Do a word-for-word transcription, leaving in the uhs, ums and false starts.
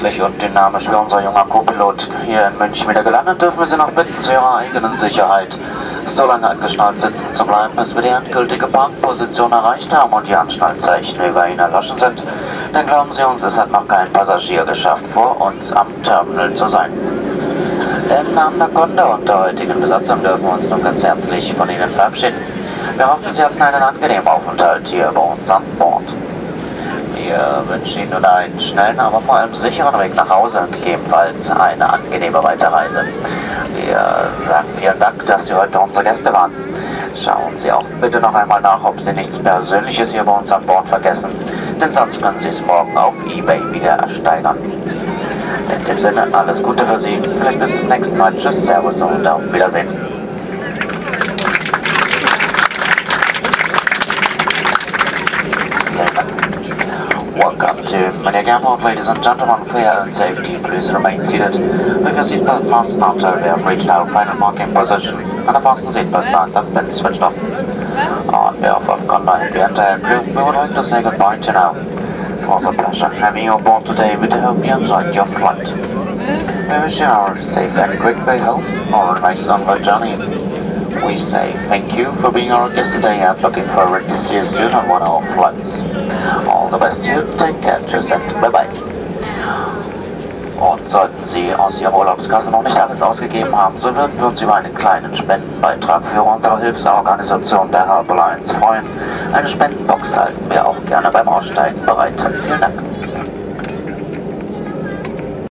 sportlich und dynamisch wie unser junger Co-Pilot hier in München wieder gelandet, dürfen wir Sie noch bitten, zu Ihrer eigenen Sicherheit so lange angeschnallt sitzen zu bleiben, bis wir die endgültige Parkposition erreicht haben und die Anschnallzeichen über Ihnen erloschen sind. Denn glauben Sie uns, es hat noch kein Passagier geschafft, vor uns am Terminal zu sein. Im Namen der Kunde und der heutigen Besatzung dürfen wir uns nun ganz herzlich von Ihnen verabschieden. Wir hoffen, Sie hatten einen angenehmen Aufenthalt hier bei uns an Bord. Wir wünschen Ihnen nun einen schnellen, aber vor allem sicheren Weg nach Hause und gegebenenfalls eine angenehme Weiterreise. Wir sagen vielen Dank, dass Sie heute unsere Gäste waren. Schauen Sie auch bitte noch einmal nach, ob Sie nichts Persönliches hier bei uns an Bord vergessen, denn sonst können Sie es morgen auf eBay wieder ersteigern. In dem Sinne, alles Gute für Sie, vielleicht bis zum nächsten Mal. Tschüss, Servus und auf Wiedersehen. Welcome to Munich Airport, ladies and gentlemen. For your own safety, please remain seated with your seatbelt fastened until we have reached our final parking position and the fasten seatbelt signs have been switched off. On behalf of Conda and the entire crew, we would like to say goodbye to you now. It was a pleasure having you aboard today. We do hope you enjoyed your flight. We wish you our safe and quick way home or a nice onward journey. We say thank you for being our guest today and looking forward to see you soon on one of our flights. All the best to you, take care, tschüss and bye bye. Und sollten Sie aus Ihrer Urlaubskasse noch nicht alles ausgegeben haben, so würden wir uns über einen kleinen Spendenbeitrag für unsere Hilfsorganisation der Help Alliance freuen. Eine Spendenbox halten wir auch gerne beim Aussteigen bereit. Vielen Dank.